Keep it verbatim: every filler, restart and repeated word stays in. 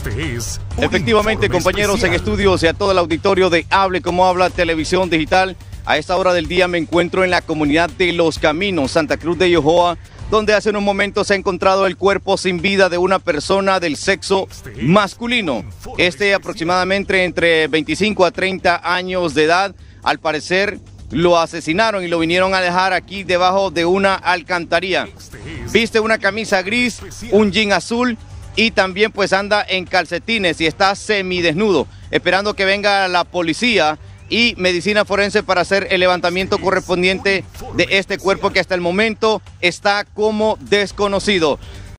Efectivamente, compañeros en estudios y a todo el auditorio de Hable Como Habla Televisión Digital, a esta hora del día me encuentro en la comunidad de Los Caminos, Santa Cruz de Yojoa, donde hace unos momentos se ha encontrado el cuerpo sin vida de una persona del sexo masculino. Este aproximadamente entre veinticinco a treinta años de edad. Al parecer lo asesinaron y lo vinieron a dejar aquí debajo de una alcantarilla. Viste una camisa gris, un jean azul y también pues anda en calcetines y está semidesnudo, esperando que venga la policía y medicina forense para hacer el levantamiento correspondiente de este cuerpo que hasta el momento está como desconocido.